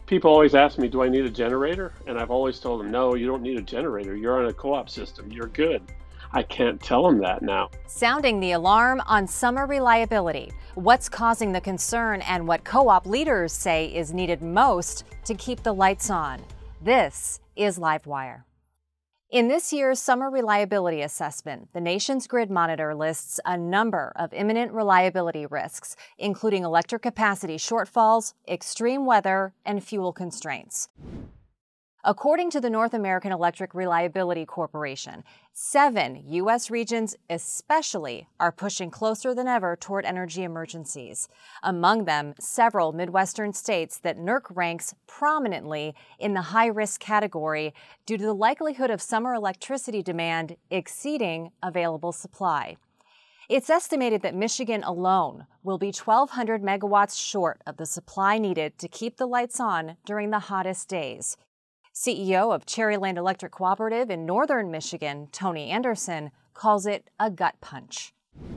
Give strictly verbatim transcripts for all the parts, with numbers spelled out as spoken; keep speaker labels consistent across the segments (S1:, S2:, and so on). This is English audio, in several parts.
S1: People always ask me, do I need a generator? And I've always told them, no, you don't need a generator. You're on a co-op system. You're good. I can't tell them that now.
S2: Sounding the alarm on summer reliability. What's causing the concern and what co-op leaders say is needed most to keep the lights on. This is Livewire. In this year's Summer Reliability Assessment, the nation's grid monitor lists a number of imminent reliability risks, including electric capacity shortfalls, extreme weather, and fuel constraints. According to the North American Electric Reliability Corporation, seven U S regions especially are pushing closer than ever toward energy emergencies. Among them, several Midwestern states that NERC ranks prominently in the high-risk category due to the likelihood of summer electricity demand exceeding available supply. It's estimated that Michigan alone will be twelve hundred megawatts short of the supply needed to keep the lights on during the hottest days. C E O of Cherryland Electric Cooperative in northern Michigan, Tony Anderson, calls it a gut punch.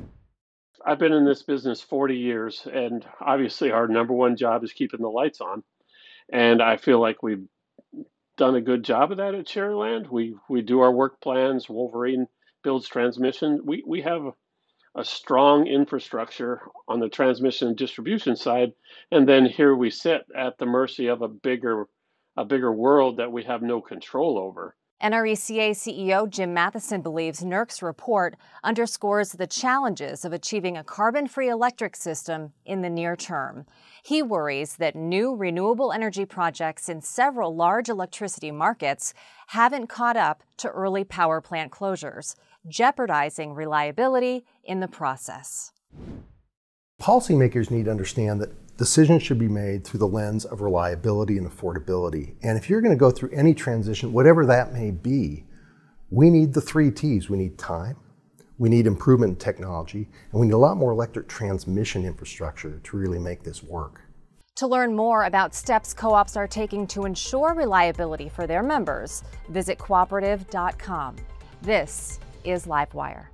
S1: I've been in this business forty years, and obviously our number one job is keeping the lights on. And I feel like we've done a good job of that at Cherryland. We we do our work plans. Wolverine builds transmission. We, we have a strong infrastructure on the transmission and distribution side. And then here we sit at the mercy of a bigger a bigger world that we have no control over.
S2: N R E C A C E O Jim Matheson believes NERC's report underscores the challenges of achieving a carbon-free electric system in the near term. He worries that new renewable energy projects in several large electricity markets haven't caught up to early power plant closures, jeopardizing reliability in the process.
S3: Policymakers need to understand that decisions should be made through the lens of reliability and affordability. And if you're going to go through any transition, whatever that may be, we need the three T's. We need time, we need improvement in technology, and we need a lot more electric transmission infrastructure to really make this work.
S2: To learn more about steps co-ops are taking to ensure reliability for their members, visit cooperative dot com. This is Livewire.